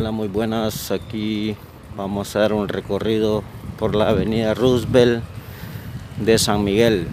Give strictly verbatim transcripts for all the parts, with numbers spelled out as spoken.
Hola, muy buenas. Aquí vamos a dar un recorrido por la avenida Roosevelt de San Miguel.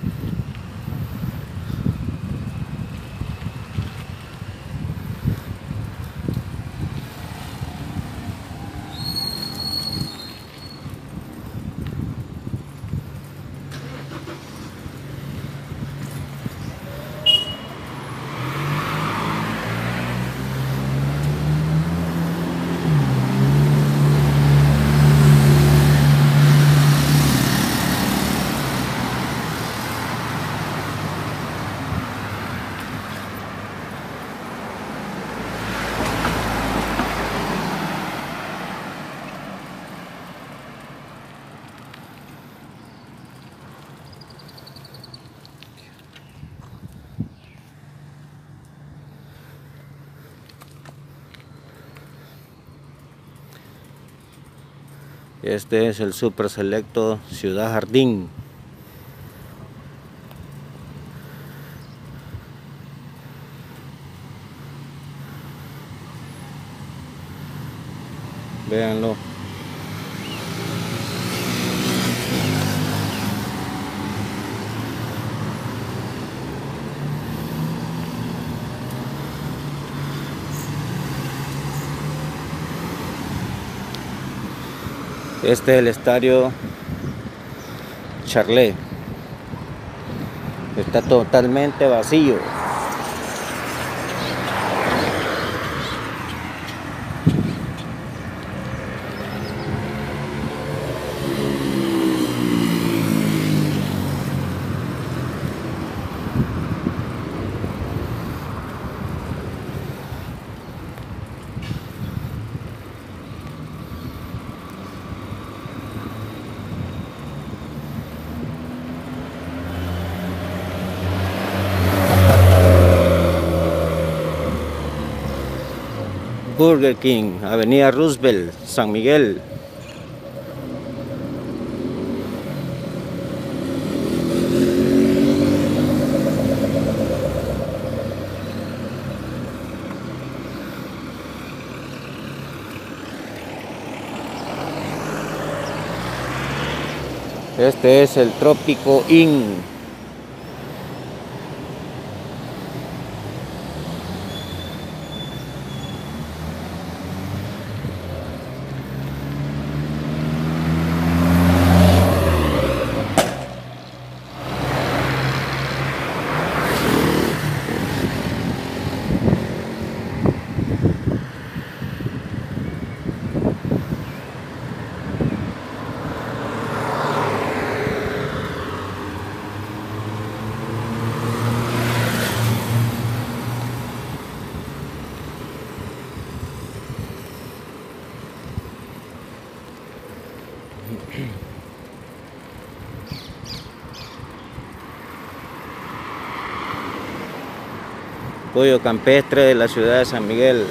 Este es el Super Selecto Ciudad Jardín. Véanlo. Este es el estadio Charlet. Está totalmente vacío. Burger King, avenida Roosevelt, San Miguel. Este es el Trópico Inn. Pollo campestre de la ciudad de San Miguel.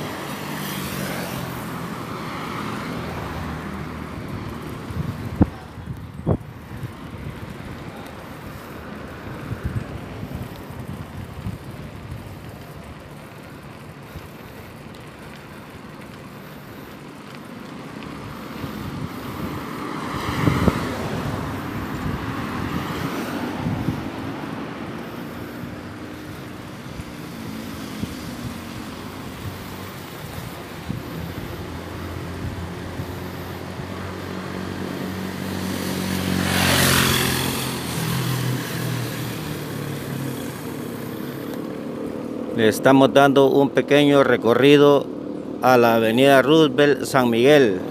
Le estamos dando un pequeño recorrido a la avenida Roosevelt, San Miguel.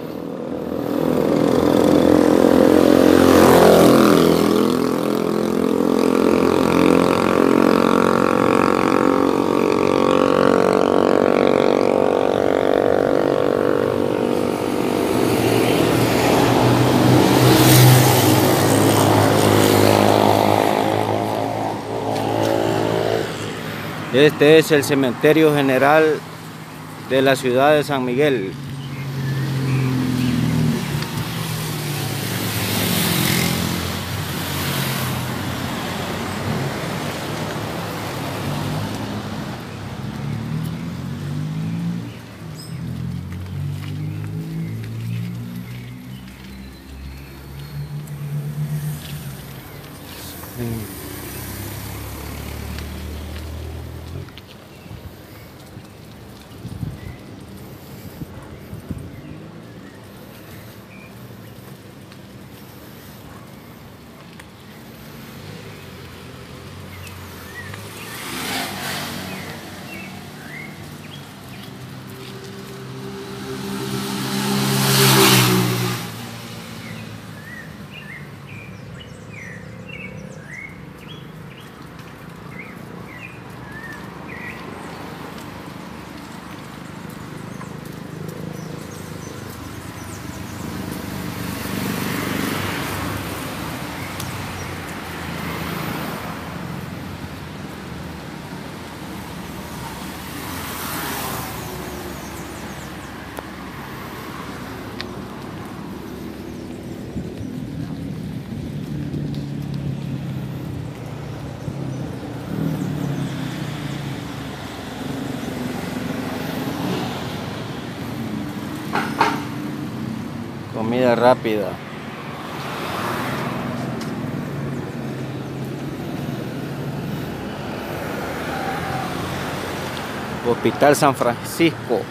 Este es el cementerio general de la ciudad de San Miguel. Comida rápida. Hospital San Francisco.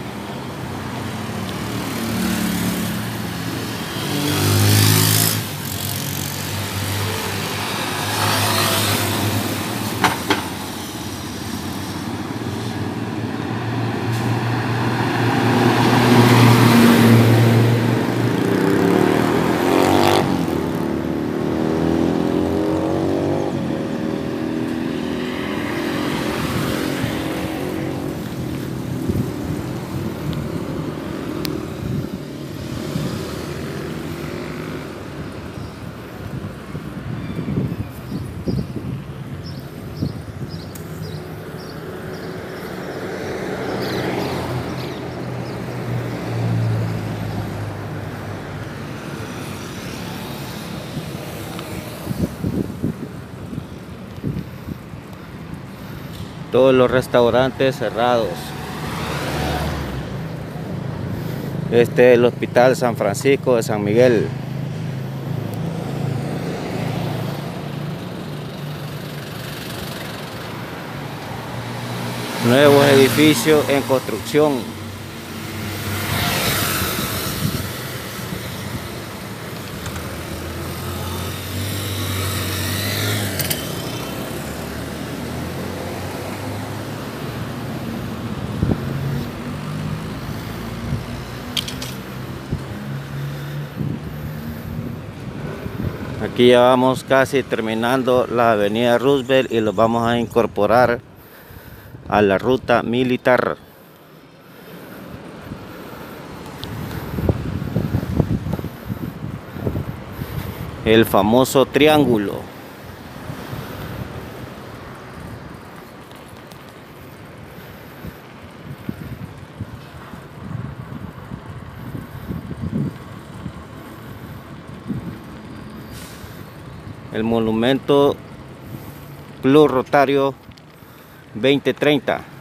Todos los restaurantes cerrados. Este es el Hospital San Francisco de San Miguel. Nuevos edificios en construcción. Aquí ya vamos casi terminando la avenida Roosevelt y los vamos a incorporar a la ruta militar. El famoso triángulo. El monumento Club Rotario veinte treinta.